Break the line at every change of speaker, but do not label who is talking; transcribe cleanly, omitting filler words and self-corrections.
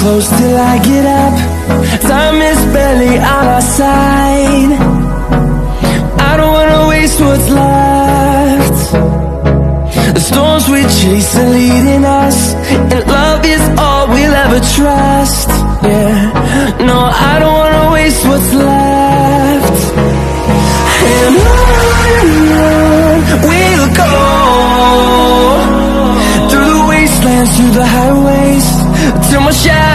close till I get up. Time is barely on our side. I don't wanna waste what's left. The storms we chase are leading us, and love is all we'll ever trust. Yeah, no, I don't wanna waste what's left. And on we'll go, through the wastelands, through the highways, till my shadow